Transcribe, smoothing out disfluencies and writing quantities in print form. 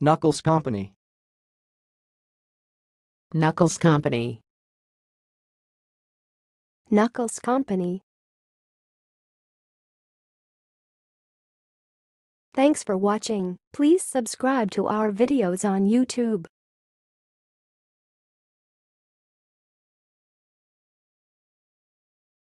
Knuckles Company. Knuckles Company. Knuckles Company. Thanks for watching. Please subscribe to our videos on YouTube.